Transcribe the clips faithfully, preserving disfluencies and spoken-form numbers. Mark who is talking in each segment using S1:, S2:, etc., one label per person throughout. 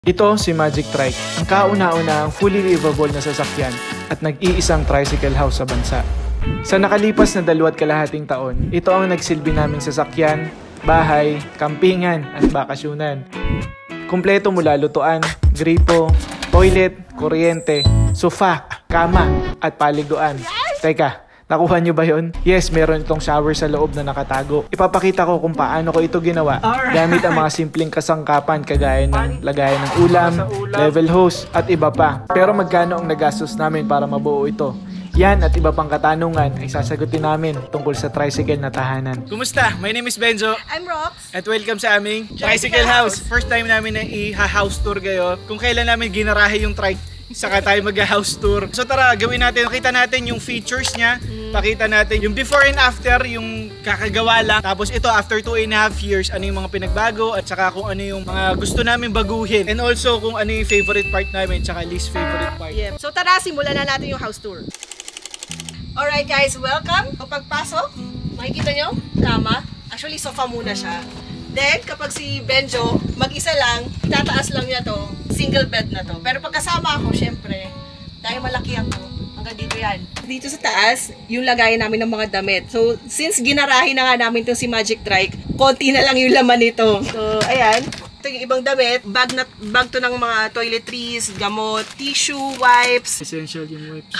S1: Ito si Magic Trike, ang kauna-una ang fully livable na sasakyan at nag-iisang tricycle house sa bansa. Sa nakalipas na dalawat kalahating taon, ito ang nagsilbi naming sasakyan, bahay, kampingan at bakasyunan. Kumpleto mula lutuan, gripo, toilet, kuryente, sofa, kama at paliguan. Teka, nakuha nyo ba yun? Yes, meron itong shower sa loob na nakatago. Ipapakita ko kung paano ko ito ginawa gamit ang mga simpleng kasangkapan kagaya ng lagayan ng ulam, level hose at iba pa. Pero magkano ang nagastos namin para mabuo ito? Yan at iba pang katanungan ay sasagutin namin tungkol sa tricycle na tahanan. Kumusta? My name is Benjo.
S2: I'm Rox.
S1: At welcome sa aming Tricycle House. First time namin na i-house tour kayo. Kung kailan namin ginarahe yung trike, saka tayo mag-house tour. So tara, gawin natin. Pakita natin yung features niya. Pakita natin yung before and after, yung kakagawa lang. Tapos ito, after two and a half years, ano yung mga pinagbago at saka kung ano yung mga gusto namin baguhin. And also kung ano yung favorite part namin, saka least favorite part.
S2: Yeah. So tara, simulan na natin yung house tour. Alright guys, welcome. Kapag pasok, makikita nyo, kama. Actually, sofa muna siya. Then, kapag si Benjo, mag-isa lang, itataas lang niya to, single bed na to. Pero pagkasama ako, syempre, dahil malaki ako, hanggang dito yan. Dito sa taas, yung lagayan namin ng mga damit. So, since ginarahin na nga namin itong si Magic Trike, konti na lang yung laman nito. So, ayan. Ito yung ibang damit. Bag, na, bag to ng mga toiletries, gamot, tissue, wipes.
S1: Essential yung wipes.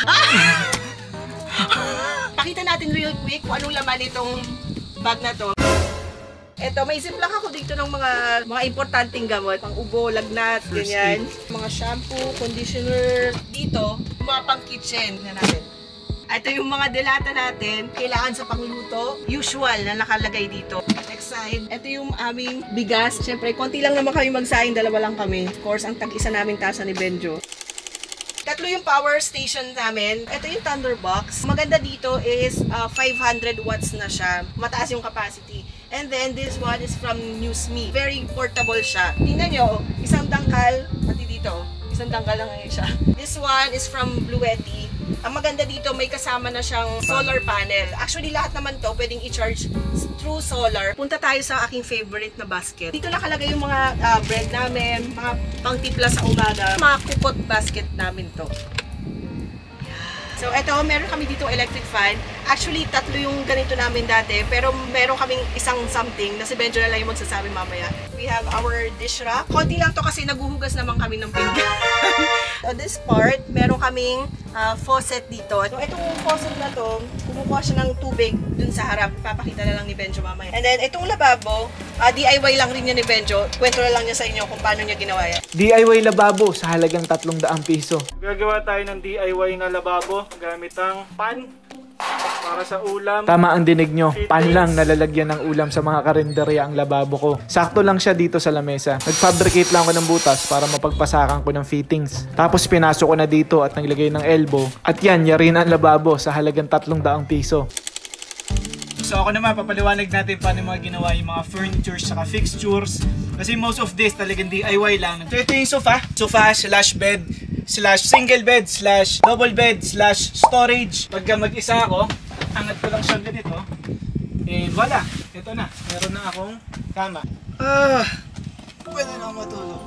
S2: Pakita natin real quick kung anong laman itong bag na to. Eto, may ziplock ako dito ng mga mga importanteng gamot. Pang ubo, lagnat, ganyan. Mga shampoo, conditioner. Dito, mga pang kitchen na natin. Ito yung mga delata natin. Kailangan sa pangluto. Usual na nakalagay dito. Next side. Ito yung aming bigas. Siyempre, konti lang naman kami magsaing. Dalawa lang kami. Of course, ang tag-isa namin tasa ni Benjo. Tatlo yung power station namin. Ito yung Thunderbox. Maganda dito is uh, five hundred watts na siya. Mataas yung capacity. And then this one is from NewsMe. Very portable siya. Tingnan nyo, isang dangkal, pati dito, isang dangkal lang ngayon siya. This one is from Bluetti. Ang maganda dito, may kasama na siyang solar panel. Actually, lahat naman to pwedeng i-charge through solar. Punta tayo sa aking favorite na basket. Dito nakalagay yung mga uh, bread namin, mga pangtipla sa umaga. Mga kupot basket namin to. So, eto, meron kami dito electric fan. Actually, tatlo yung ganito namin dati. Pero meron kaming isang something na si Benjo na lang yung magsasabi mamaya. We have our dish rack. Konti lang to kasi naguhugas naman kami ng pinggan. So, this part, meron kaming uh, faucet dito. So, itong faucet na to, kumukuha siya ng tubig dun sa harap. Papakita na lang ni Benjo mamaya. And then, itong lababo, uh, D I Y lang rin niya ni Benjo. Kwento na lang niya sa inyo kung paano niya ginawa yan.
S1: D I Y lababo sa halagang tatlong daang piso. Gagawa tayo ng D I Y na lababo gamit ang pan para sa ulam. Tama ang dinig nyo, pan lang nalalagyan ng ulam sa mga karinderya ang lababo ko. Sakto lang siya dito sa lamesa. Nag-fabricate lang ako ng butas para mapagpasakan ko ng fittings. Tapos pinasok ko na dito at naglagay ng elbow. At yan, yari na ang lababo sa halagang tatlong daang piso. So ako naman, papaliwanag natin paano mga ginawa yung mga furnitures saka fixtures. Kasi most of this talagang D I Y lang. So ito yung sofa. Sofa slash bed slash single bed slash double bed slash storage. Pagka mag-isa ako, angat ko lang siyang ganito. And voila, ito na. Meron na akong kama. Ah, pwede na matulog.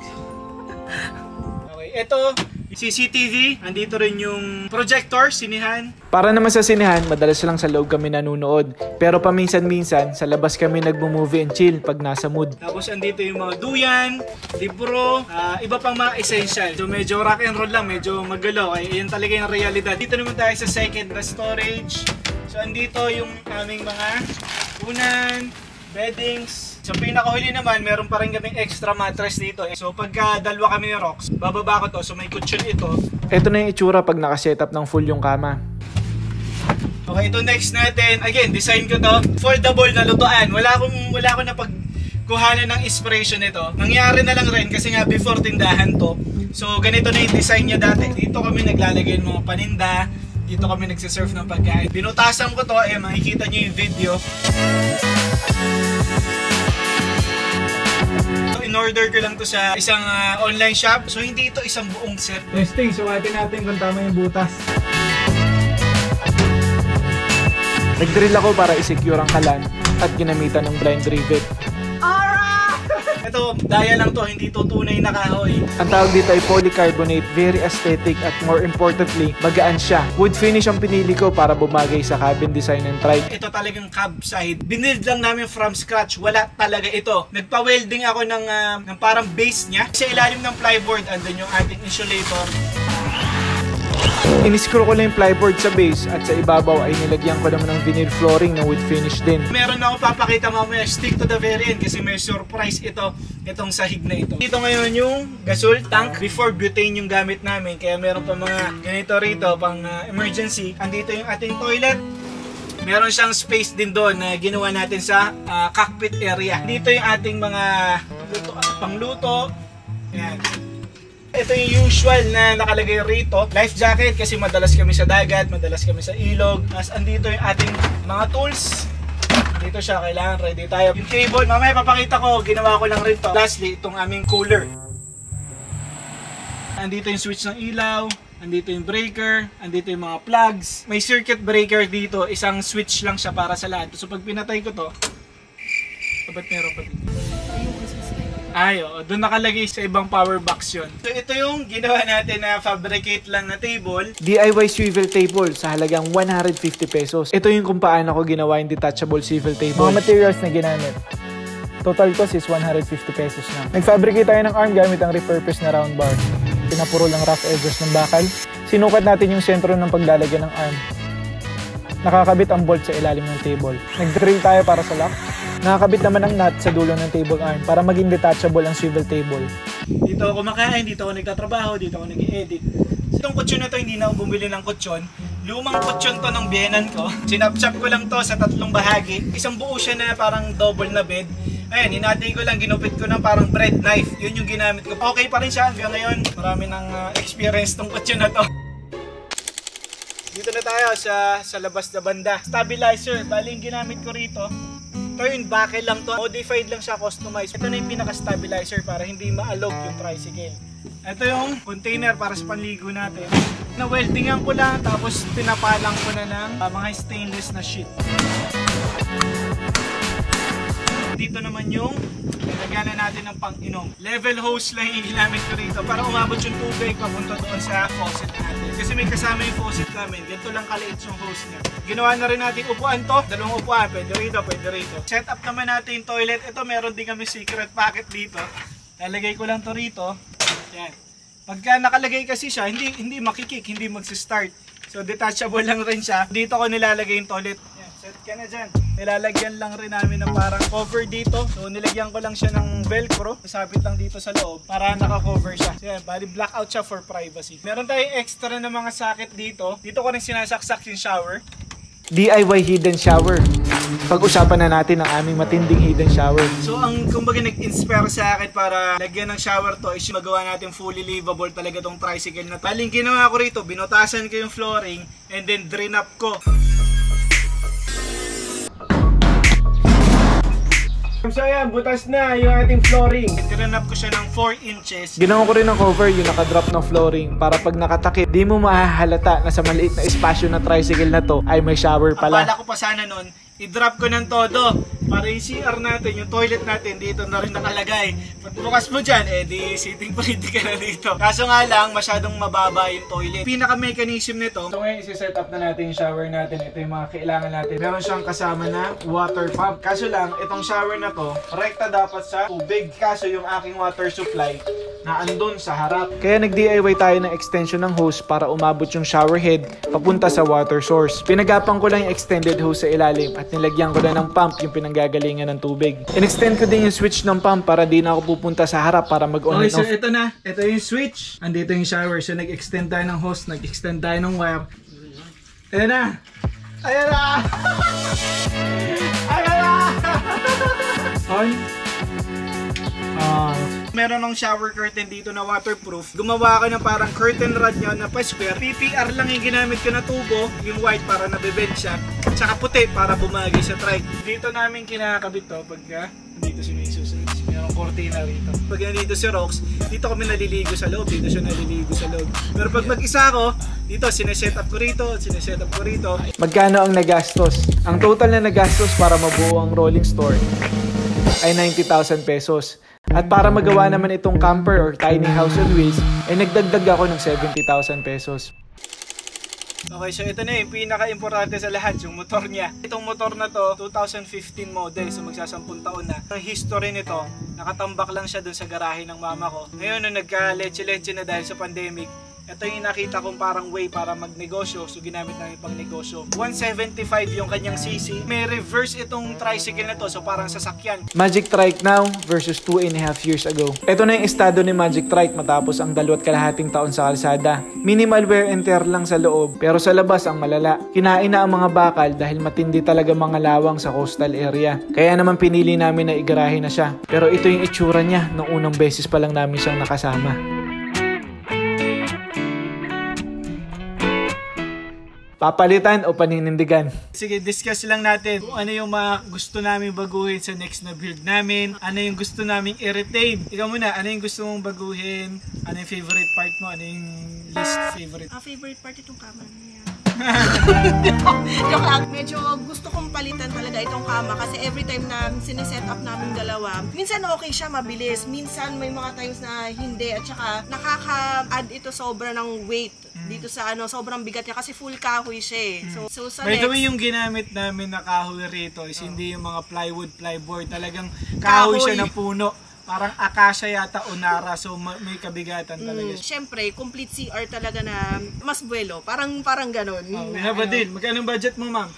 S1: Okay, ito C C T V, andito rin yung projector, sinihan. Para naman sa sinihan, madalas lang sa loob kami nanonood. Pero paminsan-minsan, sa labas kami nagmo-movie and chill pag nasa mood. Tapos andito yung mga duyan, libro, uh, iba pang mga essential. So medyo rock and roll lang, medyo magalaw. Ay, yan talaga yung realidad. Dito naman tayo sa second na storage. So andito yung aming mga unan, beddings. So pinakahuli naman, meron pa rin kaming extra mattress dito. So pagka dalawa kami ni Rox, bababa ko to. So may cushion ito. Ito na yung itsura pag nakasetup ng full yung kama. Okay, ito next natin. Again, design ko to. Foldable na lutuan. Wala akong, wala akong napagkuhanan ng inspiration nito. Nangyari na lang rin kasi nga before tindahan to. So ganito na yung design niya dati. Dito kami naglalagay ng mga paninda. Dito kami nagsiserve ng pagkain. Binutasan ko to. Eh, makikita nyo yung video. In-order ko lang to sa isang uh, online shop. So hindi ito isang buong set. Testing, suwatin natin kung tama yung butas. Nag-drill ako para i-secure ang kalan at ginamitan ng blind rivet.
S2: Alright!
S1: Ito, daya lang to, hindi to tunay na kahoy. Ang tawag dito ay polycarbonate, very aesthetic at more importantly, magaan siya. Wood finish ang pinili ko para bumagay sa cabin design and trike. Ito talagang cab side. Binild lang namin from scratch, wala talaga ito. Nagpa-welding ako ng, uh, ng parang base niya. Sa ilalim ng plyboard, andun yung ating insulator. Iniscrew ko lang yung plyboard sa base at sa ibabaw ay nilagyan ko naman ng vinyl flooring na wood finish din. Meron na ako papakita mamaya, stick to the very end kasi may surprise ito, itong sahig na ito. Dito ngayon yung gasol tank, before butane yung gamit namin kaya meron pa mga ganito rito pang uh, emergency. Andito yung ating toilet. Meron siyang space din doon na ginawa natin sa uh, cockpit area. Dito yung ating mga luto, uh, pangluto. Ayan. Ito yung usual na nakalagay rito. Life jacket kasi madalas kami sa dagat, madalas kami sa ilog. As andito yung ating mga tools. Dito siya, kailangan ready tayo. Yung table, mamaya papakita ko, ginawa ko lang rin to. Lastly, itong aming cooler. Andito yung switch ng ilaw. Andito yung breaker, andito yung mga plugs. May circuit breaker dito, isang switch lang siya para sa lahat. So pag pinatay ko to, ba't meron pa dito? Ay, oo, doon nakalagay sa ibang power box yun. So ito yung ginawa natin na fabricate lang na table. D I Y swivel table sa halagang one hundred fifty pesos. Ito yung kung paano ko ginawa yung detachable swivel table. Mga materials na ginamit. Total cost is one hundred fifty pesos na. Nag-fabricate tayo ng arm gamit ang repurposed na round bar. Pinapuro lang rough edges ng bakal. Sinukat natin yung sentro ng paglalagyan ng arm. Nakakabit ang bolt sa ilalim ng table. Nag-drill tayo para sa lock. Nakakabit naman ang nut sa dulo ng table arm para maging detachable ang swivel table. Dito ako kumakain, dito ako nagtatrabaho, dito ako nag-i-edit. Itong kutsyon na to, hindi na ako bumili ng kutsyon. Lumang kutsyon to ng biyenan ko. Sinapchap ko lang to sa tatlong bahagi. Isang buo siya na parang double na bed. Ayan, hinati ko lang, ginupit ko ng parang bread knife. Yun yung ginamit ko. Okay pa rin siya hanggang ngayon. Marami ng uh, experience tong kutsyon na to. Dito na tayo sa, sa labas na banda. Stabilizer, bali yung ginamit ko rito. Turn buckle lang to. Modified lang siya, customized. Ito na yung pinaka-stabilizer para hindi maalog yung tricycle. Ito yung container para sa panligo natin. Na-weldingan ko lang tapos pinapalang ko na ng uh, mga stainless na sheet. Dito naman yung nilagyan natin ng pang-inom. Level hose lang yung ginamit ko rito para umabot yung tubig papunta doon sa faucet natin. Kasi may kasama yung faucet namin. Ganito lang kaliit yung hose niya. Ginawa na rin natin upuan to. Dalawang upuan. Pwede rito, pwede rito. Set up naman natin yung toilet. Ito meron din kami secret pocket dito. Lalagay ko lang to rito. Yan. Pagka nakalagay kasi siya, hindi, hindi makikik, hindi magsistart. So detachable lang rin siya. Dito ko nilalagay yung toilet. Yan. Set ka na dyan. Nilalagyan lang rin namin ng parang cover dito. So nilagyan ko lang siya ng velcro. Sabit lang dito sa loob para naka-cover siya. So yan, bali blackout siya for privacy. Meron tayong extra na mga socket dito. Dito ko rin sinasaksak yung shower. D I Y hidden shower. Pag-usapan na natin ang aming matinding hidden shower. So ang kumbaga nag-inspire sa akin para lagyan ng shower to is magawa natin fully livable talaga tong tricycle na to. Baling ginawa ko rito, binutasan ko yung flooring and then drain up ko. So ayan, butas na yung ating flooring. Tinanap ko siya ng four inches. Ginawa ko rin ng cover yung nakadrop ng flooring para pag nakatakip, di mo mahahalata na sa maliit na espasyo na tricycle na to ay may shower pala. Akala ko pa sana nun, i-drop ko ng todo para yung C R natin, yung toilet natin dito na rin nakalagay. Pag bukas mo dyan, eh di sitting pretty ka na dito. Kaso nga lang, masyadong mababa yung toilet. Pinaka-mechanism nito. So ngayon, isi-set up na natin yung shower natin. Ito yung mga kailangan natin. Meron siyang kasama na water pump. Kaso lang, itong shower na to, rekta dapat sa tubig. Kaso yung aking water supply na andun sa harap. Kaya nag-D I Y tayo ng extension ng hose para umabot yung shower head papunta sa water source. Pinagapang ko lang yung extended hose sa ilalim at nilagyan ko na ng pump yung pinanggagalingan ng tubig. In-extend ko din yung switch ng pump para di na ako pupunta sa harap para mag-on and off. Okay, so ito na. Ito yung switch. Andito yung shower. So nag-extend tayo ng hose, nag-extend tayo ng wire. Ayan na! Ayan na! Ayan na! On. Uh, meron ng shower curtain dito na waterproof. Gumawa ko ng parang curtain rod niya na pa-square. P P R lang yung ginamit ko na tubo. Yung white para nabibend siya. Tsaka puti para bumagay sa trike. Dito namin kinakabit to pagka dito si Mesos. Merong cortina rito. Pag nandito si Rox, dito kami naliligo sa loob. Dito siya naliligo sa loob. Pero pag mag-isa ako, dito sineset up ko rito, sineset up ko rito. Magkano ang nagastos? Ang total na nagastos para mabuo ang rolling store ay ninety thousand pesos. At para magawa naman itong camper or tiny house on wheels, ay nagdagdag ako ng seventy thousand pesos. Okay, so ito na yung pinaka-importante sa lahat, yung motor niya. Itong motor na to, two thousand fifteen model, so magsasampung taon na. Ang history nito, nakatambak lang siya dun sa garahe ng mama ko. Ngayon, nung nagka-leche-leche na dahil sa pandemic, ito yung nakita kong parang way para magnegosyo, so ginamit namin pang negosyo. one seventy-five yung kanyang C C. May reverse itong tricycle na to, so parang sasakyan. Magic Trike now versus two and a half years ago. Ito na yung estado ni Magic Trike matapos ang dalawat kalahating taon sa kalsada. Minimal wear and tear lang sa loob, pero sa labas ang malala. Kinain na ang mga bakal dahil matindi talaga mga lawang sa coastal area. Kaya naman pinili namin na igarahe na siya. Pero ito yung itsura niya nung unang beses pa lang namin siyang nakasama. Papalitan o paninindigan? Sige, discuss lang natin kung ano yung mga gusto namin baguhin sa next na build namin. Ano yung gusto namin i-retain. Ikaw muna, ano yung gusto mong baguhin? Ano yung favorite part mo? Ano yung least favorite?
S2: Ang favorite part itong kama niya. Joke lang. Medyo gusto kong palitan talaga itong kama kasi every time na sineset up namin dalawa, minsan okay siya, mabilis. Minsan may mga times na hindi at saka nakaka-add ito sobra ng weight dito sa ano, sobrang bigat niya kasi full kahoy siya eh. So, so sa
S1: by the
S2: next,
S1: way, yung ginamit namin na kahoy rito is oh. hindi yung mga plywood, plyboard. Talagang kahoy, kahoy. siya na puno. Parang akasya yata o nara, so may kabigatan talaga.
S2: Mm, Siyempre, complete C R talaga na mas buwelo. Parang parang ganun.
S1: Oh, we have a deal. Magkano budget mo, ma'am?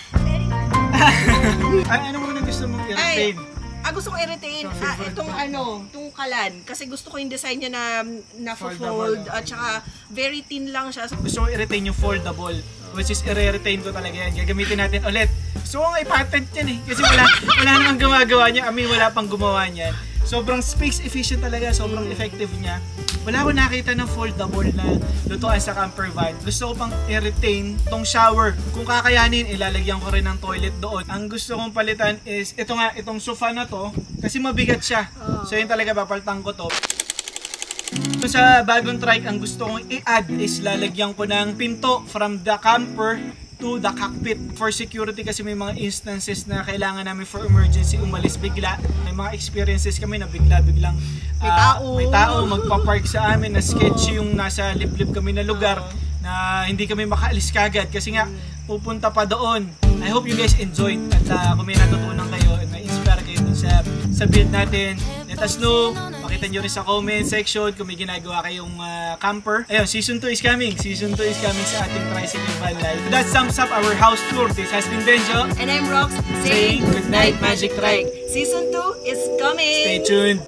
S1: Ay, ano muna gusto mong i-retain?
S2: Ah, gusto kong i-retain ah, itong ano, itong kalan. Kasi gusto ko yung design niya na na-fold at saka very thin lang siya. So,
S1: gusto ko i-retain yung foldable, which is i-retain ko talaga yan. Gagamitin natin ulit. Gusto ko nga i-patent yan eh. Kasi wala, wala namang gumagawa niya. I mean, wala pang gumawa niyan. Sobrang space efficient talaga, sobrang effective niya. Wala ko nakita ng foldable na lutuan sa camper van. Gusto ko pang i-retain tong shower. Kung kakayanin, ilalagyan ko rin ng toilet doon. Ang gusto kong palitan is, ito nga, itong sofa na to, kasi mabigat siya. So yun talaga, papalitan ko to. So sa bagong trike, ang gusto kong i-add is lalagyan ko ng pinto from the camper to the cockpit for security kasi may mga instances na kailangan namin for emergency umalis bigla. May mga experiences kami na bigla-biglang uh,
S2: may tao,
S1: may tao magpa-park sa amin na sketchy yung nasa liblib kami na lugar na hindi kami makaalis kagad kasi nga pupunta pa doon. I hope you guys enjoyed at uh, kung may natutunan kayo at na-inspire kayo dun sa, sa build natin, let us know. Pakita nyo rin sa comment section kung may ginagawa kayong uh, camper. Ayun, season two is coming. Season two is coming sa ating Tricycle Van Life. That sums up our house tour. This has been Benjo.
S2: And I'm Rox saying good night, Magic Trike. Season two is coming.
S1: Stay tuned.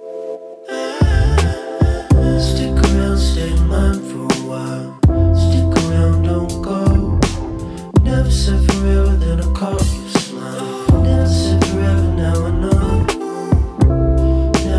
S3: Stick around, stay mine for a while. Stick around, don't go. Never said forever, then I call you.